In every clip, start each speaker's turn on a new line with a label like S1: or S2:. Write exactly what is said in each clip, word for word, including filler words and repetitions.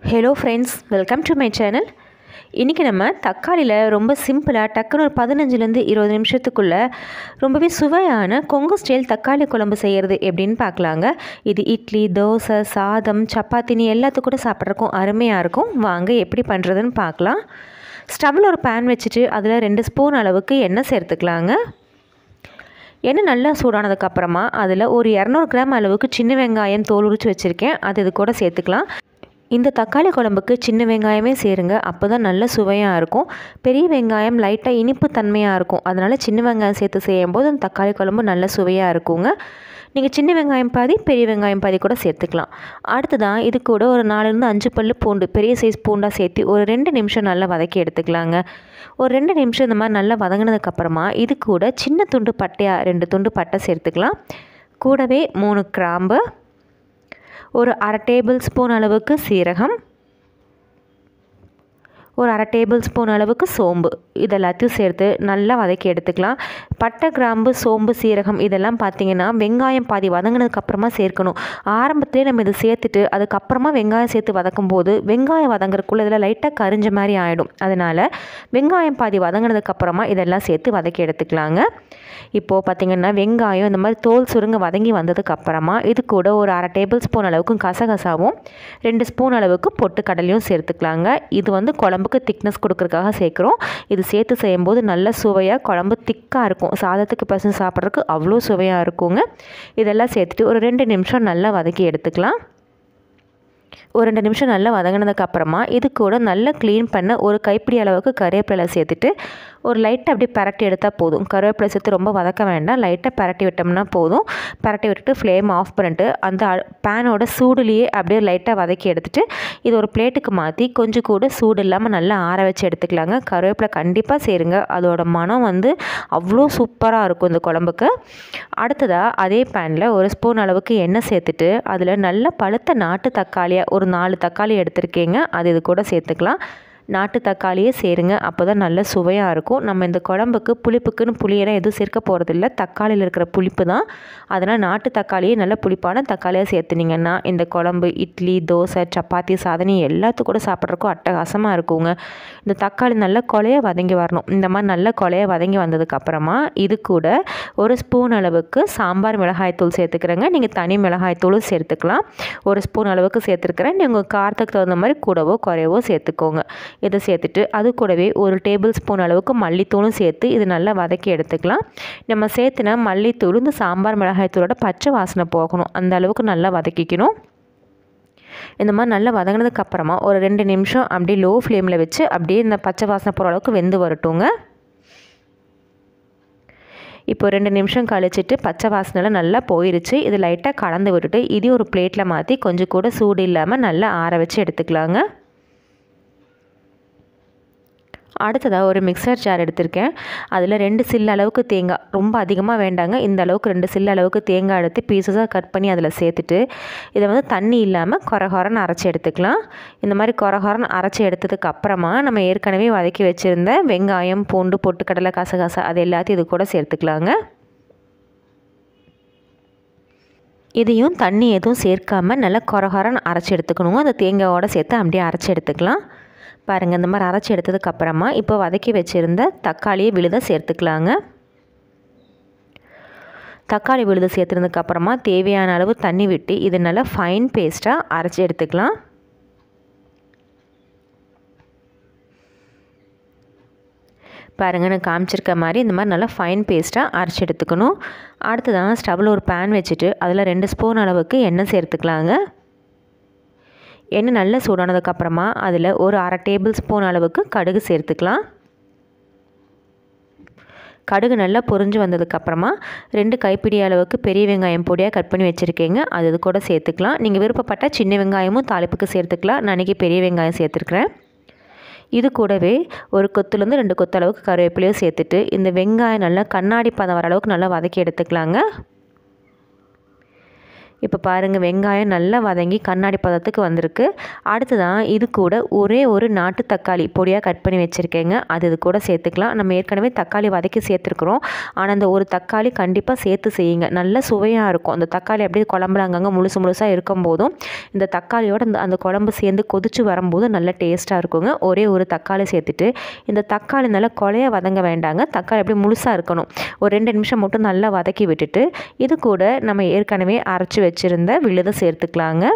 S1: Hello friends, welcome to my channel. இன்றைக்கி நம்ம தக்காளியில் ரொம்ப சிம்பிளாக டக்குன்னு ஒரு பதினஞ்சுலேருந்து இருபது நிமிஷத்துக்குள்ளே ரொம்பவே சுவையான கொங்கு ஸ்டைல் தக்காளி குழம்பு செய்கிறது எப்படின்னு பார்க்கலாங்க. இது இட்லி, தோசை, சாதம், சப்பாத்தினி எல்லாத்துக்கூட சாப்பிட்றதுக்கும் அருமையாக இருக்கும். வாங்க எப்படி பண்ணுறதுன்னு பார்க்கலாம். ஸ்டவ்வில் ஒரு பேன் வச்சுட்டு அதில் ரெண்டு ஸ்பூன் அளவுக்கு எண்ணெய் சேர்த்துக்கலாங்க. எண்ணெய் நல்லா சூடானதுக்கப்புறமா அதில் ஒரு இரநூறு கிராம் அளவுக்கு சின்ன வெங்காயம் தோல் உரித்து வச்சுருக்கேன், அது இது கூட சேர்த்துக்கலாம். இந்த தக்காளி குழம்புக்கு சின்ன வெங்காயமே சேருங்க, அப்போ தான் நல்ல சுவையாக இருக்கும். பெரிய வெங்காயம் லைட்டாக இனிப்பு தன்மையாக இருக்கும், அதனால் சின்ன வெங்காயம் சேர்த்து செய்யும்போது அந்த தக்காளி குழம்பு நல்ல சுவையாக இருக்குங்க. நீங்கள் சின்ன வெங்காயம் பாதி, பெரிய வெங்காயம் பாதி கூட சேர்த்துக்கலாம். அடுத்ததான் இது கூட ஒரு நாலுலேருந்து அஞ்சு பல் பூண்டு, பெரிய சைஸ் பூண்டாக சேர்த்து ஒரு ரெண்டு நிமிஷம் நல்லா வதக்கி எடுத்துக்கலாங்க. ஒரு ரெண்டு நிமிஷம் இந்த மாதிரி நல்லா வதங்கினதுக்கப்புறமா இது கூட சின்ன துண்டு பட்டையாக ரெண்டு துண்டு பட்டை சேர்த்துக்கலாம். கூடவே மூணு கிராம்பு, ஒரு அரை டேபிள் ஸ்பூன் அளவுக்கு சீரகம், ஒரு அரை டேபிள் ஸ்பூன் அளவுக்கு சோம்பு, இதெல்லாத்தையும் சேர்த்து நல்லா வதக்கி எடுத்துக்கலாம். பட்டை, கிராம்பு, சோம்பு, சீரகம் இதெல்லாம் பார்த்திங்கன்னா வெங்காயம் பாதி வதங்கினதுக்கப்புறமா சேர்க்கணும். ஆரம்பத்திலே நம்ம இதை சேர்த்துட்டு அதுக்கப்புறமா வெங்காயம் சேர்த்து வதக்கும் போது வெங்காயம் வதங்குறதுக்குள்ளே இதில் லைட்டாக கரிஞ்ச மாதிரி ஆகிடும். அதனால் வெங்காயம் பாதி வதங்கினதுக்கப்புறமா இதெல்லாம் சேர்த்து வதக்கி எடுத்துக்கலாங்க. இப்போது பார்த்திங்கன்னா வெங்காயம் இந்த மாதிரி தோல் சுருங்க வதங்கி வந்ததுக்கப்புறமா இது கூட ஒரு அரை டேபிள் ஸ்பூன் அளவுக்கு கசகசாவும் ரெண்டு ஸ்பூன் அளவுக்கு பொட்டுக்கடலையும் சேர்த்துக்கலாங்க. இது வந்து குழம்புக்கு திக்னஸ் கொடுக்கறதுக்காக சேர்க்குறோம். இது சேர்த்து செய்யும்போது நல்ல சுவையாக குழம்பு திக்காக இருக்கும். சாதத்துக்கு பசங்க சாப்பிட்றதுக்கு அவ்வளோ சுவையாக இருக்குங்க. இதெல்லாம் சேர்த்துட்டு ஒரு ரெண்டு நிமிஷம் நல்லா வதக்கி எடுத்துக்கலாம். ஒரு ரெண்டு நிமிஷம் நல்லா வதங்கினதுக்கப்புறமா இது கூட நல்லா க்ளீன் பண்ண ஒரு கைப்பிடி அளவுக்கு கருவேப்பிலை சேர்த்துட்டு ஒரு லைட்டாக அப்படியே பரட்டி எடுத்தால் போதும். கருவேப்பிலை சேர்த்து ரொம்ப வதக்க வேண்டாம், லைட்டாக பரட்டி விட்டோம்னா போதும். பரட்டி விட்டுட்டு ஃப்ளேம் ஆஃப் பண்ணிட்டு அந்த பேனோட சூடுலேயே அப்படியே லைட்டாக வதக்கி எடுத்துகிட்டு இது ஒரு பிளேட்டுக்கு மாற்றி கொஞ்சம் கூட சூடு இல்லாமல் நல்லா ஆற வச்சு எடுத்துக்கலாங்க. கருவேப்பிலை கண்டிப்பாக சேருங்க, அதோட மனம் வந்து அவ்வளோ சூப்பராக இருக்கும் இந்த குழம்புக்கு. அடுத்ததாக அதே பேனில் ஒரு ஸ்பூன் அளவுக்கு எண்ணெய் சேர்த்துட்டு அதில் நல்ல பழுத்த நாட்டு தக்காளியாக ஒரு நாலு தக்காளி எடுத்துருக்கேங்க, அது இது கூட சேர்த்துக்கலாம். நாட்டு தக்காளியே சேருங்க, அப்போ தான் நல்ல சுவையாக இருக்கும். நம்ம இந்த குழம்புக்கு புளிப்புக்குன்னு புளியெல்லாம் எதுவும் சேர்க்க போகிறதில்ல, தக்காளியில் இருக்கிற புளிப்பு தான். அதனால் நாட்டு தக்காளியே நல்ல புளிப்பான தக்காளியாக சேர்த்துனிங்கன்னா இந்த குழம்பு இட்லி, தோசை, சப்பாத்தி, சாதனி எல்லாத்துக்கும் கூட சாப்பிட்றதுக்கும் அட்டகாசமாக இருக்குங்க. இந்த தக்காளி நல்லா கொலைய வதங்கி வரணும். இந்த மாதிரி நல்லா கொலைய வதங்கி வந்ததுக்கப்புறமா இது கூட ஒரு ஸ்பூன் அளவுக்கு சாம்பார் மிளகாய்த்தூள் சேர்த்துக்கிறேங்க. நீங்கள் தனி மிளகாய்த்தூளும் சேர்த்துக்கலாம். ஒரு ஸ்பூன் அளவுக்கு சேர்த்துருக்கிறேன், நீங்கள் காரத்துக்கு தகுந்த மாதிரி கூடவோ குறையவோ சேர்த்துக்கோங்க. இதை சேர்த்துட்டு அது கூடவே ஒரு டேபிள் ஸ்பூன் அளவுக்கு மல்லித்தூளும் சேர்த்து இது நல்லா வதக்கி எடுத்துக்கலாம். நம்ம சேர்த்துனா மல்லித்தூள் இந்த சாம்பார் மிளகாய்த்தூளோட பச்சை வாசனை போகணும், அந்த அளவுக்கு நல்லா வதக்கிக்கணும். இந்த மாதிரி நல்லா வதங்கினதுக்கப்புறமா ஒரு ரெண்டு நிமிஷம் அப்படியே லோ ஃப்ளேமில் வச்சு அப்படியே இந்த பச்சை வாசனை போகிற அளவுக்கு வெந்து வரட்டுங்க. இப்போ ரெண்டு நிமிஷம் கழிச்சிட்டு பச்சை வாசனைலாம் நல்லா போயிருச்சு. இது லைட்டாக கலந்து விட்டுட்டு இது ஒரு பிளேட்டில் மாற்றி கொஞ்சம் கூட சூடு இல்லாமல் நல்லா ஆற வச்சு எடுத்துக்கலாங்க. அடுத்ததாக ஒரு மிக்சர் ஜார் எடுத்திருக்கேன், அதில் ரெண்டு சில்லு அளவுக்கு தேங்காய், ரொம்ப அதிகமாக வேண்டாங்க, இந்த அளவுக்கு ரெண்டு சில்லு அளவுக்கு தேங்காய் எடுத்து பீஸஸாக கட் பண்ணி அதில் சேர்த்துட்டு இதை வந்து தண்ணி இல்லாமல் கொரகொரன்னு அரைச்சி எடுத்துக்கலாம். இந்த மாதிரி கொரகொரன்னு அரைச்சி எடுத்ததுக்கு அப்புறமா நம்ம ஏற்கனவே வதக்கி வச்சுருந்த வெங்காயம், பூண்டு, பொட்டுக்கடலை, கசகசா அது எல்லாத்தையும் இது கூட சேர்த்துக்கலாங்க. இதையும் தண்ணி எதுவும் சேர்க்காமல் நல்லா கொரகொரன்னு அரைச்சி எடுத்துக்கணுங்க. அந்த தேங்காயோடு சேர்த்து அப்படியே அரைச்சி எடுத்துக்கலாம். பாருங்கள், இந்த மாதிரி அரைச்சி எடுத்ததுக்கப்புறமா இப்போ வதக்கி வச்சுருந்த தக்காளியை விழுத சேர்த்துக்கலாங்க. தக்காளி விழுத சேர்த்துனதுக்கப்புறமா தேவையான அளவு தண்ணி விட்டு இது நல்லா ஃபைன் பேஸ்ட்டாக அரைச்சி எடுத்துக்கலாம். பாருங்கள், நான் காமிச்சிருக்க மாதிரி இந்த மாதிரி நல்லா ஃபைன் பேஸ்ட்டாக அரைச்சி எடுத்துக்கணும். அடுத்ததான் ஸ்டவ்வில் ஒரு பேன் வச்சுட்டு அதில் ரெண்டு ஸ்பூன் அளவுக்கு எண்ணெய் சேர்த்துக்கலாங்க. எண்ணெய் நல்லா சூடானதுக்கப்புறமா அதில் ஒரு அரை டேபிள் ஸ்பூன் அளவுக்கு கடுகு சேர்த்துக்கலாம். கடுகு நல்லா பொரிஞ்சு வந்ததுக்கப்புறமா ரெண்டு கைப்பிடி அளவுக்கு பெரிய வெங்காயம் பொடியாக கட் பண்ணி வச்சுருக்கேங்க, அது இது கூட சேர்த்துக்கலாம். நீங்கள் விருப்பப்பட்ட சின்ன வெங்காயமும் தாளிப்புக்கு சேர்த்துக்கலாம். நான் இன்றைக்கி பெரிய வெங்காயம் சேர்த்துருக்குறேன். இது கூடவே ஒரு கொத்துலேருந்து ரெண்டு கொத்து அளவுக்கு கருவேப்பிலையும் சேர்த்துட்டு இந்த வெங்காயம் நல்லா கண்ணாடி பதம் வர அளவுக்கு நல்லா வதக்கி எடுத்துக்கலாங்க. இப்போ பாருங்கள் வெங்காயம் நல்லா வதங்கி கண்ணாடி பதத்துக்கு வந்திருக்கு. அடுத்ததான் இது கூட ஒரே ஒரு நாட்டு தக்காளி பொடியாக கட் பண்ணி வச்சுருக்கேங்க. அது இது கூட சேர்த்துக்கலாம். நம்ம ஏற்கனவே தக்காளி வதக்கி சேர்த்துருக்குறோம். ஆனால் அந்த ஒரு தக்காளி கண்டிப்பாக சேர்த்து செய்யுங்க. நல்ல சுவையாக இருக்கும். அந்த தக்காளி அப்படியே குழம்புல அங்கங்கே முழுசு முழுசாக இருக்கும் போதும் இந்த தக்காளியோட அந்த அந்த குழம்பு சேர்ந்து கொதிச்சு வரும்போது நல்ல டேஸ்ட்டாக இருக்குங்க. ஒரே ஒரு தக்காளி சேர்த்துட்டு இந்த தக்காளி நல்லா கொலைய வதங்க வேண்டாங்க. தக்காளி அப்படியே முழுசாக இருக்கணும். ஒரு ரெண்டு நிமிஷம் மட்டும் நல்லா வதக்கி விட்டுட்டு இது கூட நம்ம ஏற்கனவே அரைச்சி வச்சுருந்த விழுதை சேர்த்துக்கலாங்க.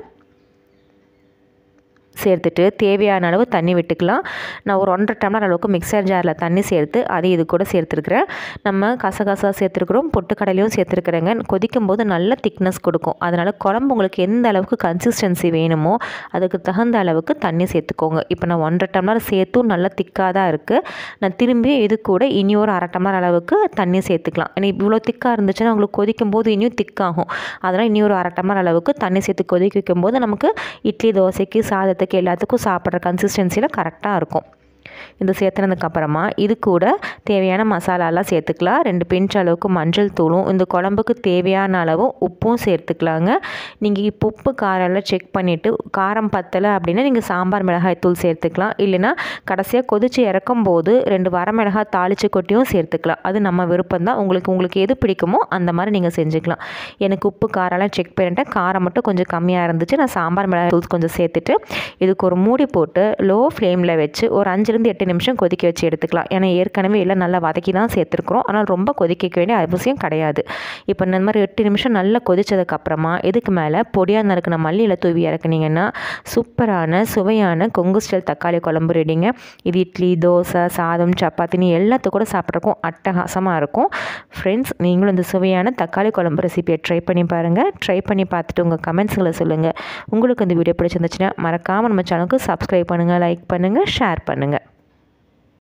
S1: சேர்த்துட்டு தேவையான அளவு தண்ணி விட்டுக்கலாம். நான் ஒரு ஒன்றரை டம்ளர் அளவுக்கு மிக்சர் ஜாரில் தண்ணி சேர்த்து அதை இது கூட சேர்த்துருக்குறேன். நம்ம கசகசா சேர்த்துருக்குறோம், பொட்டுக்கடலையும் சேர்த்துருக்குறேங்க. கொதிக்கும் போது நல்ல திக்னஸ் கொடுக்கும். அதனால் குழம்பு உங்களுக்கு எந்த அளவுக்கு கன்சிஸ்டன்சி வேணுமோ அதுக்கு தகுந்த அளவுக்கு தண்ணி சேர்த்துக்கோங்க. இப்போ நான் ஒன்றரை டம்ளர் சேர்த்தும் நல்லா திக்காக தான் இருக்குது. நான் திரும்பி இது கூட இனி ஒரு அரை டம்ளர் அளவுக்கு தண்ணி சேர்த்துக்கலாம். ஏன்னா இவ்வளோ திக்காக இருந்துச்சுன்னா உங்களுக்கு கொதிக்கும் போது இனியும் திக்காகும். அதனால் இனி ஒரு அரை டம்ளர் அளவுக்கு தண்ணி சேர்த்து கொதிக்க வைக்கும்போது நமக்கு இட்லி தோசைக்கு சாதத்துக்கு எல்லாத்துக்கும் சாப்பிட்ற கன்சிஸ்டன்சியில் கரெக்டாக இருக்கும். இது சேர்த்துனதுக்கப்புறமா இது கூட தேவையான மசாலாலாம் சேர்த்துக்கலாம். ரெண்டு பிஞ்ச் அளவுக்கு மஞ்சள் தூளும் இந்த குழம்புக்கு தேவையான அளவு உப்பும் சேர்த்துக்கலாங்க. நீங்கள் இப்போ உப்பு காரம் எல்லாம் செக் பண்ணிவிட்டு காரம் பத்தலை அப்படின்னா நீங்கள் சாம்பார் மிளகாய் தூள் சேர்த்துக்கலாம். இல்லைன்னா கடைசியாக கொதித்து இறக்கும் போது ரெண்டு வரமிளகாய் தாளித்து கொட்டியும் சேர்த்துக்கலாம். அது நம்ம விருப்பம் தான். உங்களுக்கு உங்களுக்கு எது பிடிக்குமோ அந்த மாதிரி நீங்கள் செஞ்சுக்கலாம். எனக்கு உப்பு காரம்லாம் செக் பண்ணிட்டேன். காரம் மட்டும் கொஞ்சம் கம்மியாக இருந்துச்சு. நான் சாம்பார் மிளகாய் தூள் கொஞ்சம் சேர்த்துட்டு இதுக்கு ஒரு மூடி போட்டு லோ ஃப்ளேமில் வச்சு ஒரு அஞ்சுலேருந்து எட்டு நிமிஷம் கொதிக்க வச்சு எடுத்துக்கலாம். ஏன்னா ஏற்கனவே எல்லாம் நல்லா வதக்கி தான் சேர்த்துருக்குறோம். ஆனால் ரொம்ப கொதிக்க வேண்டிய அவசியம் கிடையாது. இப்போ இந்த மாதிரி எட்டு நிமிஷம் நல்லா கொதிச்சதுக்கப்புறமா இதுக்கு மேலே பொடியாக நறுக்கின மல்லியில் தூவி இறக்குனீங்கன்னா சூப்பரான சுவையான கொங்கு ஸ்டைல் தக்காளி குழம்பு ரெடிங்க. இது இட்லி தோசை சாதம் சப்பாத்தினி எல்லாத்துக்கும் கூட சாப்பிட்றக்கும் அட்டகாசமாக இருக்கும். ஃப்ரெண்ட்ஸ், நீங்களும் இந்த சுவையான தக்காளி குழம்பு ரெசிபியை ட்ரை பண்ணி பாருங்கள். ட்ரை பண்ணி பார்த்துட்டு உங்கள் கமெண்ட்ஸுங்களை சொல்லுங்கள். உங்களுக்கு இந்த வீடியோ பிடிச்சிருந்துச்சுன்னா மறக்காமல் நம்ம சேனலுக்கு சப்ஸ்கிரைப் பண்ணுங்கள், லைக் பண்ணுங்கள், ஷேர் பண்ணுங்கள்.